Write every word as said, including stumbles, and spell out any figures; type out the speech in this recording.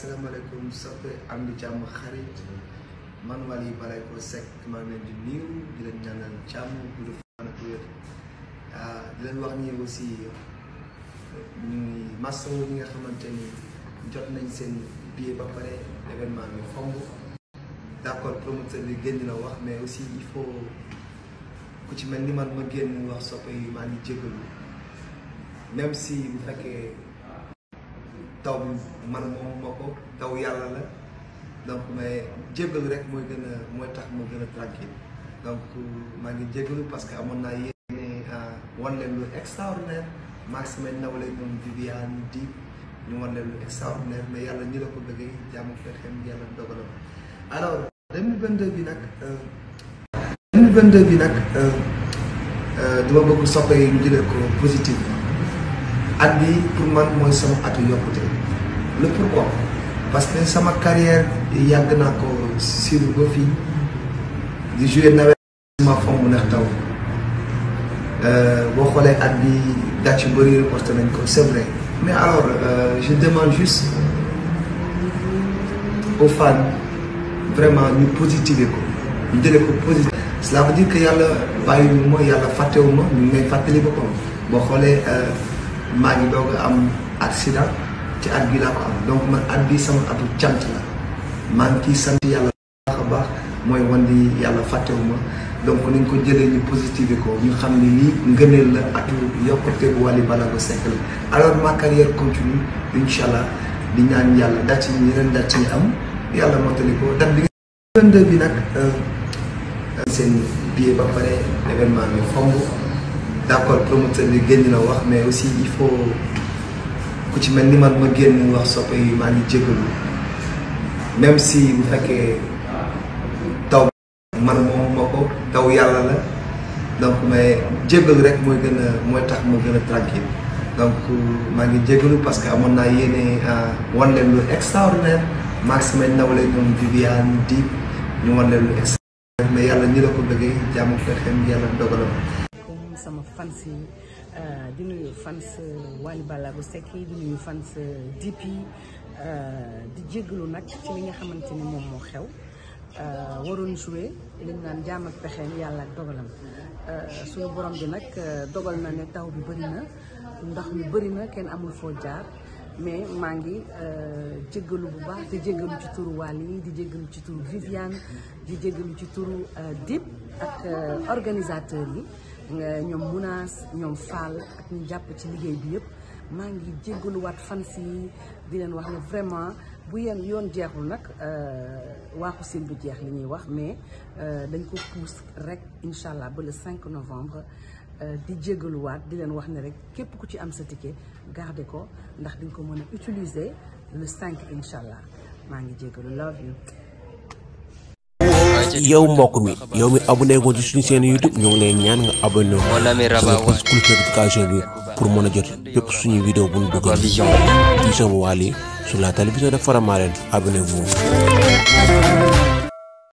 Assalamualaikum soppe am di jàmm xarit man Wally Ballago Seck maa ngi leen di nuyu di leen ñaanal jàmm bu dul fan ak wér di leen wax ni aussi ñu ngi masawu ñi nga xamante ni jot nañ seen billet ba pare événement bi xomb d'accord promoteur bi génn na wax mais aussi il faut ku ci mel ni man ma génn wax soppe yi maa ngi jégalu même si bu fekkee taw bi man moom moo ko taw yàlla la donc mais jégalu rek mooy gën a mooy tax moo gën a tranquille donc maa ngi jégalu parce que amoon naa yéene wan leen lu extraordinaire maag samay nawle ñoom Viviane Dip ñu wan leen lu extraordinaire mais yàlla ñi la ko bëggee jàmm fexeem yàlla dogalam. alors deux mille vingt-deux bi nag deux mille vingt-deux bi nag dama bëgg soppe yi ñu jëlee ko positif at bi pour man mooy sama atu yokkute le pourquoi parce que sama carrière yàgg naa ko suivre ba fii di jouer nawet ma fom mu neex taw boo xoolee at bi date yu bëri reporté nañ ko c'est vrai mais alors euh, je demande juste aux fans vraiment ñu positiver ko ñu jëlee ko positif cela veut dire que yàlla bàyyiwu ma yàlla fàttewu ma ñu ngi may fàttali boppam boo xoolee maa ngi doog a am accident ci at bi laa ko am donc man at bi sama atu cant la maa ngi ciy sant yàlla baax a baax mooy wan di yàlla fàttewu ma donc nañ ko jëlee ñu positiver ko ñu xam ne lii ngëneel la atu yokkute bu Wally Ballago Seck la alors ma carrière continue incha allah di ñaan yàlla date yi yeneen date yi am yàlla mottali ko date bi vingt-deux bi nag seen billet ba pare événement bi xomb d'accord promoteur bi génn na wax mais aussi il faut ku ci mel ni man ma génn wax soppe yi maa ngi jégalu même si bu fekkee taw man moom moo ko taw yàlla la donc mais jégalu rek mooy gën a mooy tax moo gën a tranquille donc maa ngi jégalu parce que amoon naa yéene wan leen lu extraordinaire maag samay nawle ñoom Viviane Dip ñu wan leen lu extraordinaire mais yàlla ñi la ko bëggee jàmm fexeem yàlla dogalam. sama fans yi di nuyu fans Wally Ballago Seck yi di nuyu fans Dip yi di jéggalu nag ci li nga xamante ni moom moo xew waroon joué liñ naan jaam ak pexeem yàlla ak dogalam suñu borom bi nag dogal na ne taw bi bëri na ndox mi bëri na kenn amul foo jaar mais maa ngi jéggalu bu baax di jéggalu ci turu Wally yi di jéggalu ci turu Viviane di jéggalu ci turu Dip ak organisateur yi ñoom Mounas ñoom Fall ak ñu jàpp ci liggéey bi yëpp maa ngi jéggaluwaat fans yi di leen wax ne vraiment bu yeen yoon jeexul nag waaxu sil bu jeex li ñuy wax mais dañ ko pousse rek incha allah ba le cinq novembre di jéggaluwaat di leen wax ne rek képp ku ci am sa ticket garder ko ndax dañ ko mën a utiliser le cinq incha allah maa ngi jéggalu love you. yow mbokk mi yow mi abonné ko ci suñu chaîne YouTube ñu ngi lay ñaan nga abonné ko pour notification bi pour mën a jot bépp suñu vidéo bu ñu dugal ci sama Wally sur la télévision de Faramareen abonnez-vous.